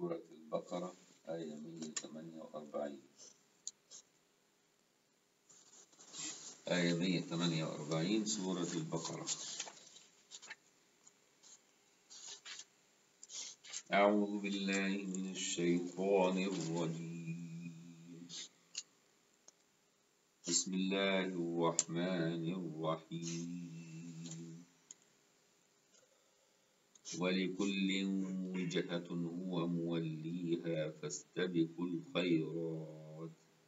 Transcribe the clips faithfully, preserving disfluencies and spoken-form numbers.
سورة البقرة آية مئة وثمانية وأربعين. آية مئة وثمانية وأربعين سورة البقرة. أعوذ بالله من الشيطان الرجيم. بسم الله الرحمن الرحيم. ولكل وجهة هو موليها فاستبقوا الخيرات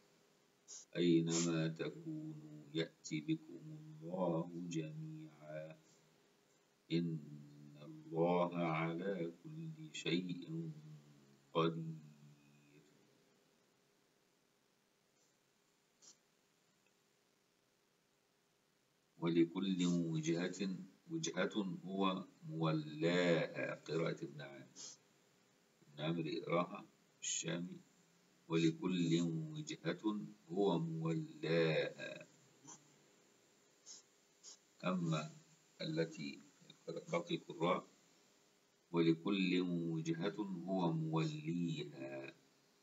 أينما تكونوا يأتي بكم الله جميعا إن الله على كل شيء قدير. ولكل وجهة وجهة هو مولاها قراءة ابن عامر. ابن عامر يقراها الشامي ولكل وجهة هو مولاها. أما التي باقي القراء ولكل وجهة هو موليها،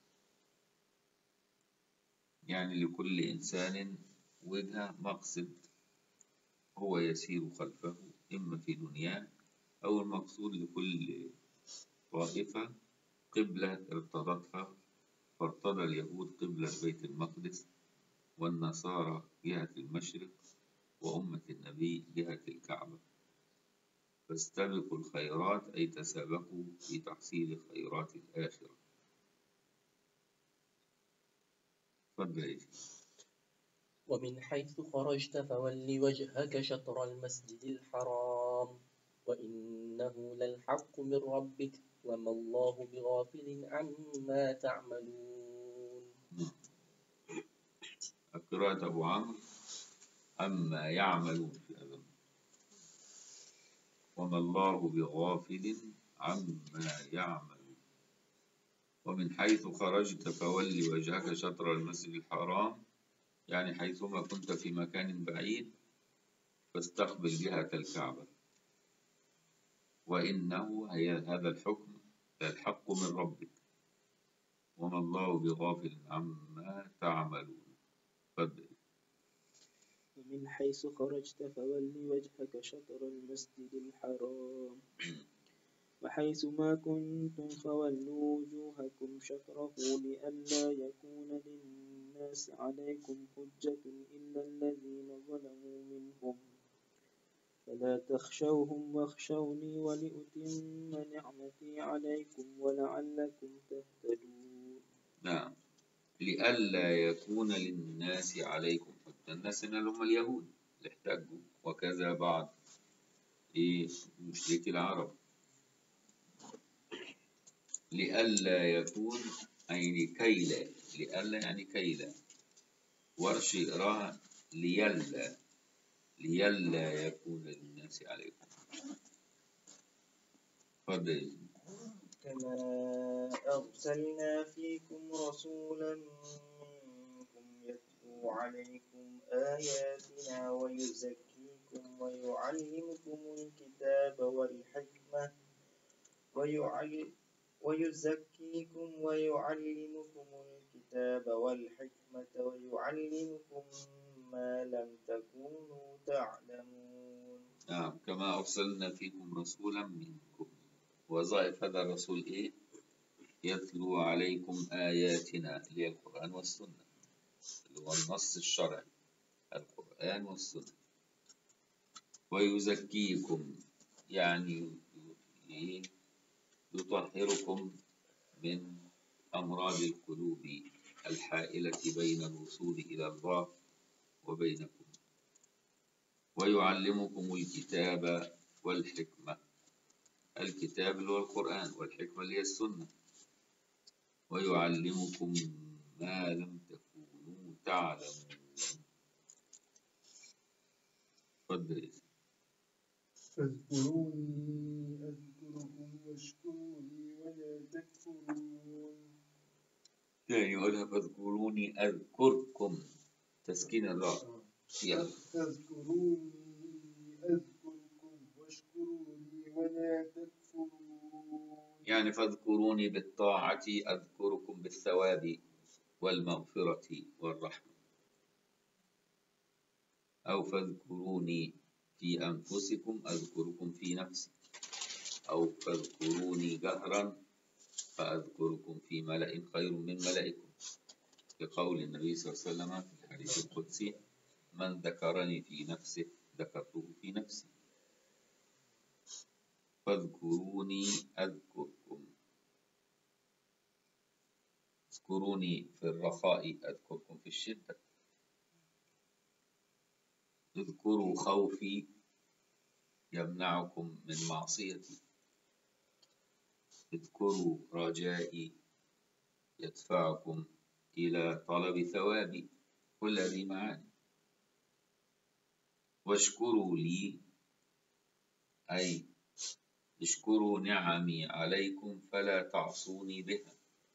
يعني لكل إنسان وجهة مقصد هو يسير خلفه إما في دنياه أو المقصود لكل طائفة قبلة ارتضتها، فارتضى اليهود قبلة بيت المقدس والنصارى جهة المشرق وأمة النبي جهة الكعبة. فاستبقوا الخيرات أي تسابقوا في تحصيل خيرات الآخرة. فضل. ومن حيث خرجت فول وجهك شطر المسجد الحرام وإنه للحق من ربك وما الله بغافل عما تعملون. قراءة أبو عمرو عما يعملون في أذن. وما الله بغافل عما يعملون. ومن حيث خرجت فول وجهك شطر المسجد الحرام، يعني حيثما كنت في مكان بعيد فاستقبل جهة الكعبة. وإنه هي هذا الحكم الحق من ربك وما الله بغافل عما تعملون. فضل. ومن حيث خرجت فول وجهك شطر المسجد الحرام وحيث ما كنتم فولوا وجوهكم شطره لئلا يكون للناس عليكم حجة إلا الذين ظلموا منهم فلا تخشوهم واخشوني ولأتم نعمتي عليكم ولعلكم تهتدون. نعم، لئلا يكون للناس عليكم حجة. الناس اللي هم اليهود اللي احتجوا وكذا بعض إيه مشركي العرب. لئلا يكون أي كي لا، لئلا يعني كي لا. ورش يقراها ليلا، ليلا يكون للناس عليكم. فضل. كما أرسلنا فيكم رسولا منكم يتلو عليكم آياتنا ويزكيكم ويعلمكم الكتاب والحكمة ويعلم ويزكيكم ويعلمكم الكتاب والحكمة ويعلمكم ما لم تكونوا تعلمون. نعم، كما أرسلنا فيكم رسولا منكم. وظائف هذا الرسول إيه؟ يتلو عليكم آياتنا اللي هي القرآن والسنة، اللي هو النص الشرعي القرآن والسنة. ويزكيكم يعني يطهركم من أمراض القلوب الحائلة بين الوصول إلى الله وبينكم. ويعلمكم الكتاب والحكمة، الكتاب اللي هو القرآن والحكمة اللي هي السنة. ويعلمكم ما لم تكونوا تعلمون. فضل. فاذكروني أذكركم واشكروني ولا تكفرون. يعني يقولها فاذكروني أذكركم تسكين الراء. فاذكروني أذكركم واشكروني ولا تكفرون. يعني فاذكروني بالطاعة أذكركم بالثواب والمغفرة والرحمة، أو فاذكروني في أنفسكم أذكركم في نفسي، أو فاذكروني جهرا فأذكركم في ملأ خير من ملئكم، لقول النبي صلى الله عليه وسلم في الحديث القدسي: من ذكرني في نفسه ذكرته في نفسي. فاذكروني أذكركم، اذكروني في الرخاء أذكركم في الشدة، اذكروا خوفي يمنعكم من معصيتي، اذكروا رجائي يدفعكم إلى طلب ثوابي، كل هذه معاني. واشكروا لي أي اشكروا نعمي عليكم فلا تعصوني بها،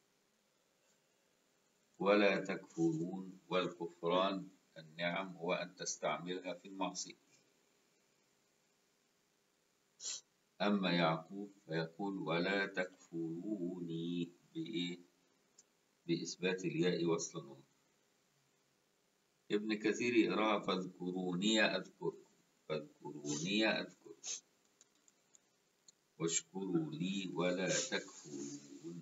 ولا تكفرون، والكفران النعم هو أن تستعملها في المعصية. أما يعقوب فيقول: ولا تكفروني بإيه؟ بإثبات الياء وصلا. ابن كثير يقراها: فاذكروني أذكركم، فاذكروني أذكركم، واشكروا لي ولا تكفرون.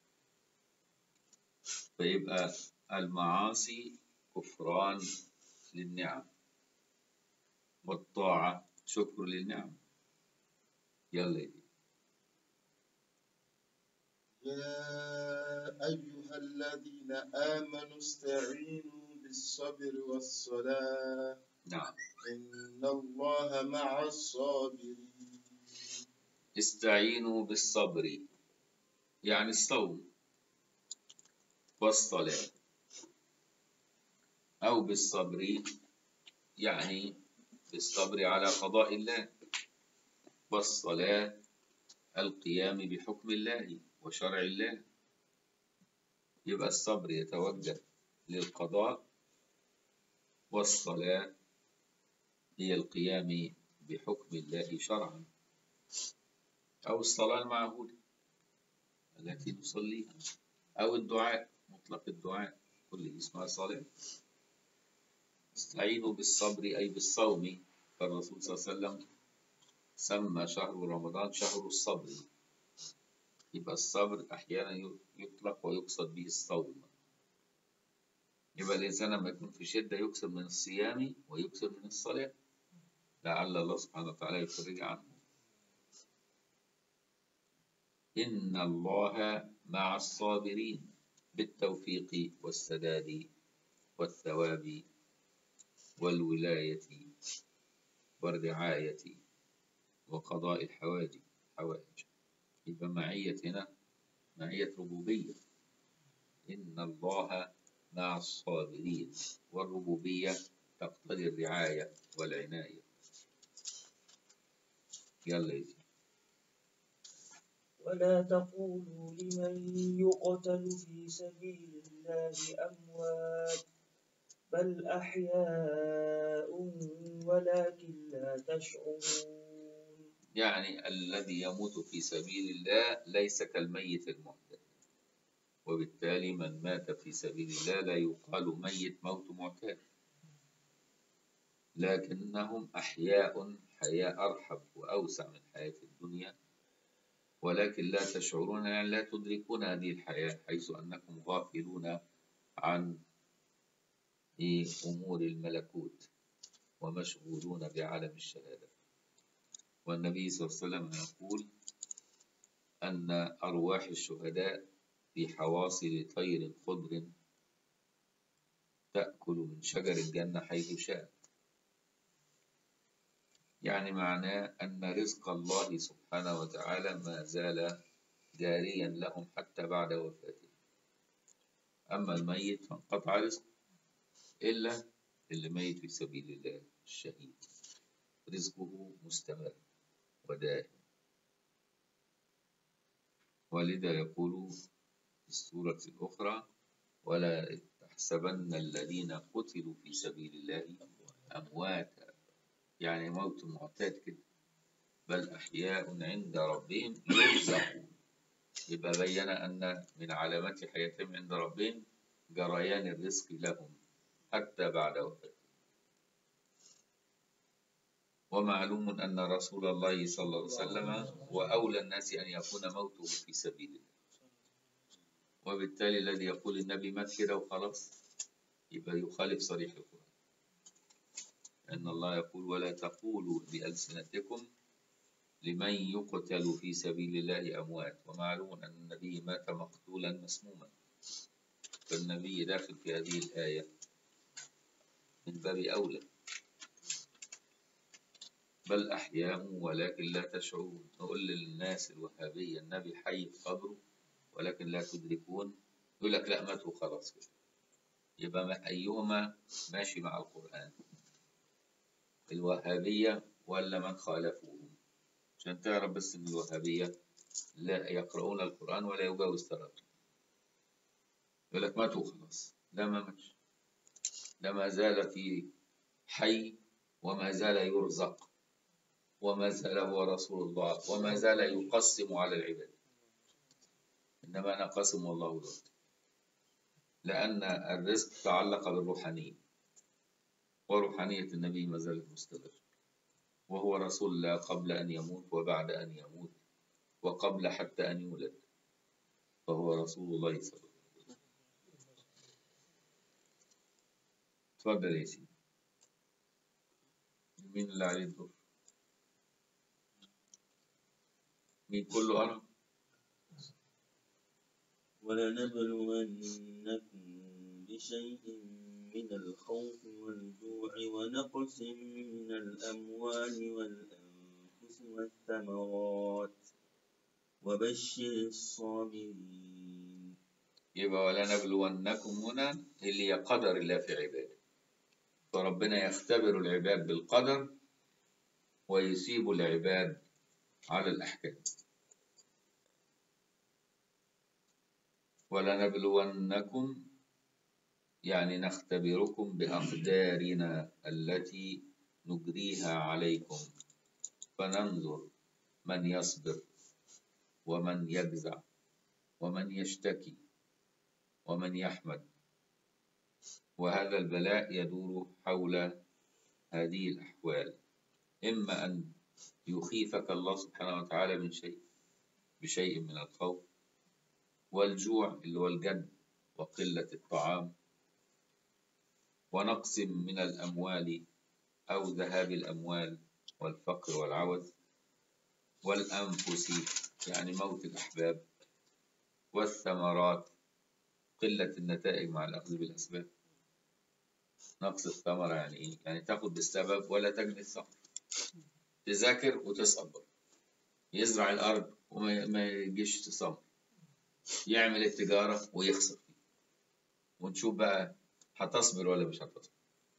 فيبقى المعاصي كفران للنعم، والطاعة شكر للنعم. يلا يا يا أيها الذين آمنوا استعينوا بالصبر والصلاة نعم. إن الله مع الصابرين. استعينوا بالصبر يعني الصوم والصلاة، أو بالصبر يعني بالصبر على قضاء الله، والصلاة القيام بحكم الله وشرع الله. يبقى الصبر يتوجه للقضاء، والصلاة هي القيام بحكم الله شرعا، أو الصلاة المعهودة التي نصليها، أو الدعاء، مطلق الدعاء كله اسمها صلاة. استعينوا بالصبر أي بالصوم، فالرسول صلى الله عليه وسلم سمى شهر رمضان شهر الصبر. يبقى الصبر أحيانا يطلق ويقصد به الصوم. يبقى الإنسان لما يكون في شدة يكثر من الصيام ويكثر من الصلاة، لعل الله سبحانه وتعالى يفرج عنه. إن الله مع الصابرين بالتوفيق والسداد والثواب والولاية والرعاية وقضاء الحوائج حوائج. يبقى معية هنا معية ربوبية. إن الله مع الصابرين، والربوبية تقتضي الرعاية والعناية. يلا يجي. ولا تقولوا لمن يقتل في سبيل الله أموات بل أحياء ولكن لا تشعرون. يعني الذي يموت في سبيل الله ليس كالميت المعتاد، وبالتالي من مات في سبيل الله لا يقال ميت موت معتاد، لكنهم أحياء حياة أرحب وأوسع من حياة الدنيا، ولكن لا تشعرون يعني لا تدركون هذه الحياة، حيث أنكم غافلون عن أمور الملكوت ومشغولون بعالم الشهادة. والنبي صلى الله عليه وسلم يقول أن أرواح الشهداء في حواصل طير خضر تأكل من شجر الجنة حيث شاء. يعني معناه أن رزق الله سبحانه وتعالى ما زال جاريا لهم حتى بعد وفاته. أما الميت فانقطع رزقه، إلا اللي ميت في سبيل الله الشهيد رزقه مستمر ودائم. ولذا يقول في السورة الأخرى: ولا تحسبن الذين قتلوا في سبيل الله أمواتا، يعني موت معتاد كده، بل أحياء عند ربهم يرزقون. يبقى بين أن من علامات حياتهم عند ربهم جريان الرزق لهم حتى بعد وفاته. ومعلوم أن رسول الله صلى الله عليه وسلم هو أولى الناس أن يكون موته في سبيل الله، وبالتالي الذي يقول النبي مات كده وخلاص يبقى يخالف صريح القرآن، أن الله يقول ولا تقولوا بألسنتكم لمن يقتل في سبيل الله أموات، ومعلوم أن النبي مات مقتولا مسموما، فالنبي داخل في هذه الآية من باب أولى. بل أحياء ولكن لا تشعرون. نقول للناس الوهابية النبي حي في قبره ولكن لا تدركون، يقول لك لا مات وخلاص كده. يبقى أيهما ماشي مع القرآن، الوهابية ولا من خالفوهم؟ عشان تعرف بس إن الوهابية لا يقرؤون القرآن ولا يجاوز ثلاثة. يقول لك مات وخلاص، لا ما ماتش، لا ما زال في حي وما زال يرزق وما زال هو رسول الله وما زال يقسم على العباد، إنما أنا قسم والله ذات، لأن الرزق تعلق بالروحانية، وروحانية النبي ما زالت مستمرة، وهو رسول الله قبل أن يموت وبعد أن يموت وقبل حتى أن يولد، فهو رسول الله صلى الله عليه وسلم. تفضل يا سيدي. مين اللي عليه الدور؟ مين كله أرى؟ ولنبلونكم بشيء من الخوف والجوع ونقص من الأموال والأنفس والثمرات وبشر الصابرين. يبقى ولنبلونكم هنا اللي هي قدر الله في عباده، فربنا يختبر العباد بالقدر ويسيب العباد على الأحكام. ولنبلونكم يعني نختبركم بأقدارنا التي نجريها عليكم، فننظر من يصبر ومن يجزع ومن يشتكي ومن يحمد. وهذا البلاء يدور حول هذه الأحوال، إما أن يخيفك الله سبحانه وتعالى من شيء بشيء من الخوف والجوع اللي هو الجد وقلة الطعام، ونقص من الأموال أو ذهاب الأموال والفقر والعوز، والأنفس يعني موت الأحباب، والثمرات قلة النتائج مع الأخذ بالأسباب. نقص الثمرة يعني إيه؟ يعني تأخذ بالسبب ولا تجني الثمر، تذاكر وتسقط، يزرع الأرض وما يجيش ثمر، يعمل التجارة ويخسر فيه، ونشوف بقى هتصبر ولا مش هتصبر،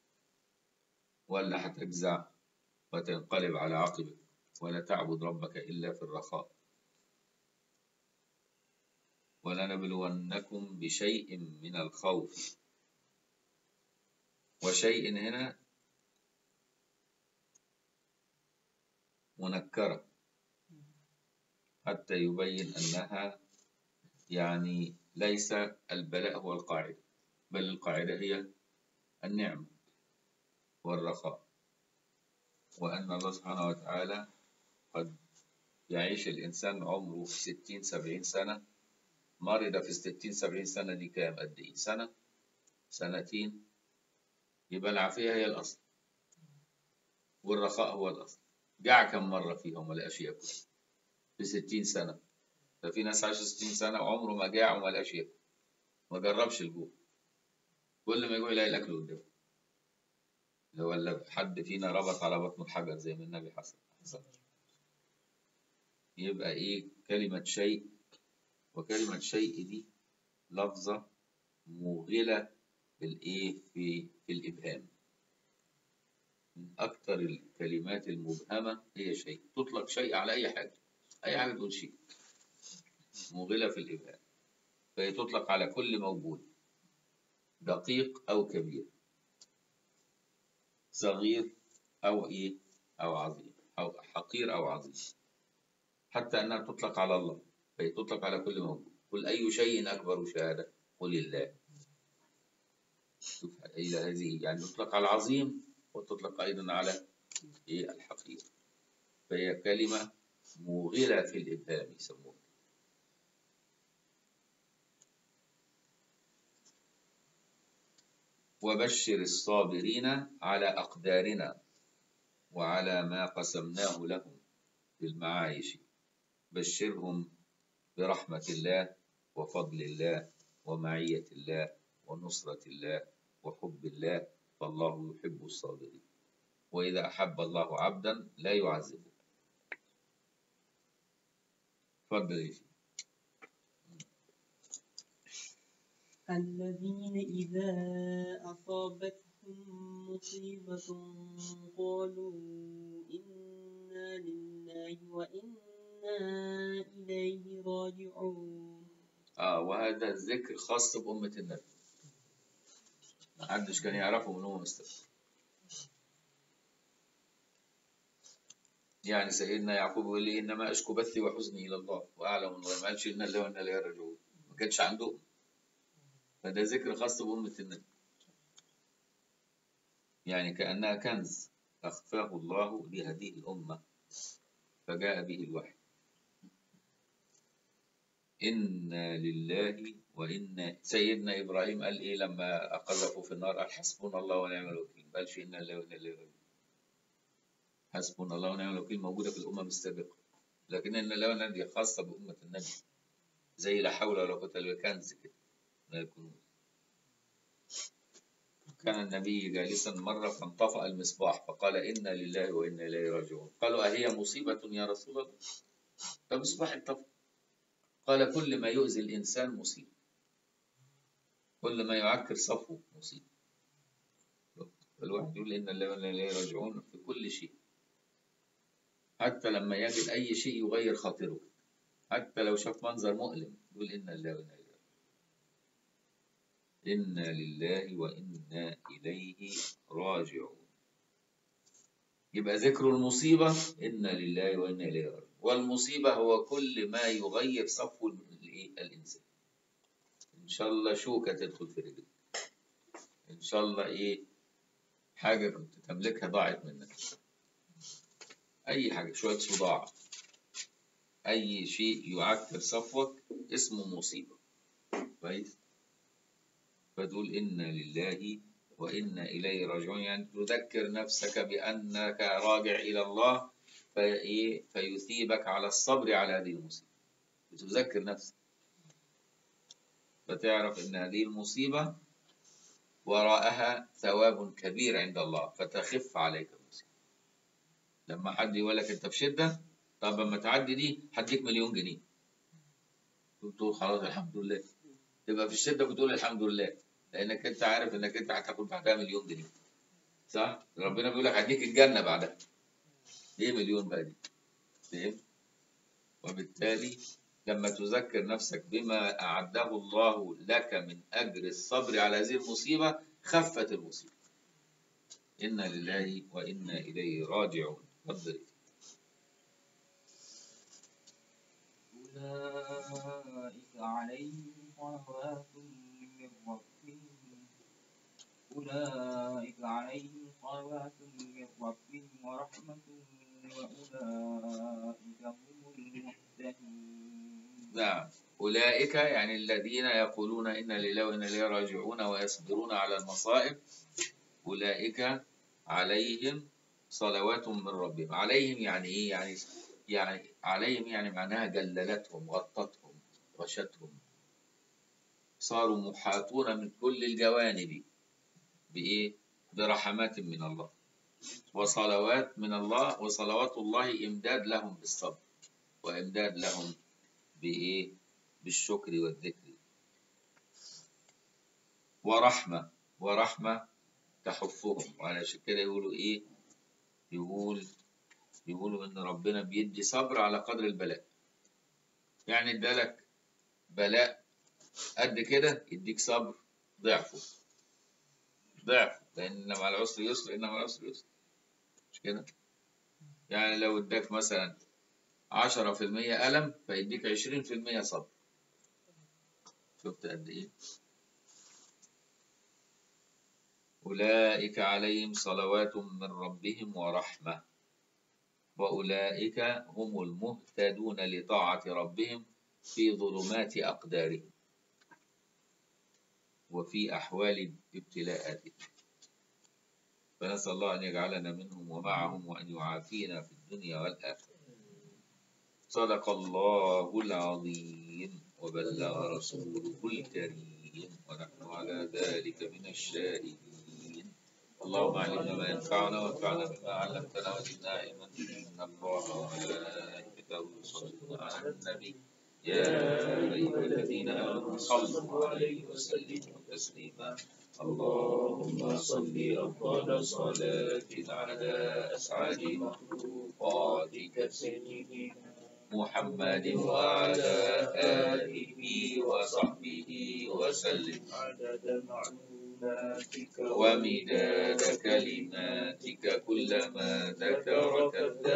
ولا هتجزع وتنقلب على عقبك ولا تعبد ربك إلا في الرخاء. ولنبلونكم بشيء من الخوف، وشيء هنا منكرة حتى يبين أنها يعني ليس البلاء هو القاعدة، بل القاعدة هي النعمة والرخاء، وأن الله سبحانه وتعالى قد يعيش الإنسان عمره في ستين سبعين سنة، مرض في الستين سبعين سنة دي كام قد إيه؟ سنة سنتين، يبقى العافية هي الأصل والرخاء هو الأصل. جاع كم مرة فيهم ولا لقاش ياكل في ستين سنة؟ ففي ناس عاش ستين سنة وعمره ما جاع وما لقاش ياكل، ما جربش الجوع، كل ما يجوع يلاقي الأكل قدامه. ولا حد فينا ربط على بطنه الحجر زي ما النبي حصل. يبقى إيه كلمة شيء؟ وكلمة شيء دي لفظة موغلة بالإيه في في الإبهام، من أكثر الكلمات المبهمة هي شيء، تطلق شيء على أي حاجة، أي حاجة تقول شيء، موغلة في الإبهام، فهي تطلق على كل موجود، دقيق أو كبير، صغير أو إيه أو عظيم، أو حقير أو عظيم، حتى أنها تطلق على الله فهي تطلق على كل موجود. قل أي شيء أكبر شهادة؟ قل الله. شوف إلى هذه يعني تطلق على العظيم وتطلق أيضا على إيه الحقير. فهي كلمة موغلة في الإبهام يسموها. وبشر الصابرين على أقدارنا وعلى ما قسمناه لهم في المعايش. بشرهم برحمة الله وفضل الله ومعية الله ونصرة الله وحب الله، فالله يحب الصابرين. وإذا أحب الله عبدا لا يعذبه. تفضل يا شيخ. الذين إذا أصابتهم مصيبة قالوا إنا لله وإنا إليه راجعون. آه وهذا الذكر خاص بأمة النبي، ما حدش كان يعرفه من هو مستقبل. يعني سيدنا يعقوب يقول لي إنما أشكو بثي وحزني إلى الله وأعلم أنه ما قالش إن الله وإنا إليه راجعون، ما كانش عندهم. فده ذكر خاص بأمة النبي، يعني كأنها كنز أخفاه الله لهذه الأمة فجاء به الوحي. إنا لله وإنا. سيدنا إبراهيم قال إيه لما أقذفوا في النار؟ قال حسبنا الله ونعم الوكيل، ما قالش إنا لله وإنا إليه راجعون. حسبنا الله ونعم الوكيل موجودة في الأمم السابقة، لكن إن الله ونعم دي خاصة بأمة النبي، زي لا حول ولا قوة إلا بالله، كنز كده من الكنوز. كان النبي جالسا مرة فانطفأ المصباح فقال إنا لله وإنا إليه راجعون. قالوا أهي مصيبة يا رسول الله؟ فمصباح انطفأ. قال كل ما يؤذي الإنسان مصيبة، كل ما يعكر صفوه مصيبة. الواحد يقول إن الله وإنا إليه راجعون في كل شيء، حتى لما يجد أي شيء يغير خاطره، حتى لو شاف منظر مؤلم يقول إن الله وإنا إليه. إنا لله وإنا إليه راجعون. يبقى ذكر المصيبة إنا لله وإنا إليه راجعون، والمصيبة هو كل ما يغير صفو الإنسان. إن شاء الله شوكة تدخل في رجلك، إن شاء الله إيه حاجة كنت تملكها ضاعت منك، أي حاجة، شوية صداع، أي شيء يعكر صفوك اسمه مصيبة. كويس؟ فتقول إنا لله وإنا إليه راجعون، يعني تذكر نفسك بأنك راجع إلى الله في فيثيبك على الصبر على هذه المصيبة. بتذكر نفسك فتعرف أن هذه المصيبة وراءها ثواب كبير عند الله فتخف عليك المصيبة. لما حد يقول لك أنت في شدة، طب لما تعدي دي هديك مليون جنيه، تقول خلاص الحمد لله. تبقى في الشدة بتقول الحمد لله لأنك أنت عارف أنك أنت هتاخد بعدها مليون جنيه، صح؟ ربنا بيقول لك هديك الجنة بعدها. إيه مليون بقى دي؟ فاهم؟ وبالتالي لما تذكر نفسك بما أعده الله لك من أجر الصبر على هذه المصيبة خفت المصيبة. إنا لله وإنا إليه راجعون. تفضل. أولئك عليهم صلوات من ربهم أولئك عليهم صلوات من ربهم ورحمة وأولئك هم المهتدون. نعم، أولئك يعني الذين يقولون إنا لله وإنا إليه راجعون ويصبرون على المصائب، أولئك عليهم صلوات من ربهم. عليهم يعني إيه؟ يعني يعني عليهم يعني معناها جللتهم، غطتهم، غشتهم، صاروا محاطون من كل الجوانب بإيه؟ برحمات من الله وصلوات من الله، وصلوات الله إمداد لهم بالصبر وإمداد لهم بإيه؟ بالشكر والذكر. ورحمة، ورحمة تحفهم. وعلشان كده يقولوا إيه؟ يقول يقولوا إن ربنا بيدي صبر على قدر البلاء. يعني ادالك بلاء قد كده يديك صبر ضعفه ضعف، لأن مع العسر يسر، إن مع العسر يسر. مش كده؟ يعني لو اداك مثلا عشرة في المية ألم فيديك عشرين في المية صبر. شفت قد إيه؟ أولئك عليهم صلوات من ربهم ورحمة وأولئك هم المهتدون لطاعة ربهم في ظلمات أقدارهم وفي أحوال ابتلاءاتهم. فنسأل الله أن يجعلنا منهم ومعهم وأن يعافينا في الدنيا والآخرة. صدق الله العظيم وبلغ رسوله الكريم ونحن على ذلك من الشاهدين. اللهم علمنا ما ينفعنا وانفعنا بما علمتنا وزدنا علما. إن الله وملائكته يصلون على النبي يا أيها الذين آمنوا صلوا عليه وسلموا تسليما. اللهم صل أفضل صلاة على أسعد مخلوقاتك سيدنا محمد وعلى آله وصحبه وسلم عدد معلوماتك ومداد كلماتك كلما ذكرك الذاكرون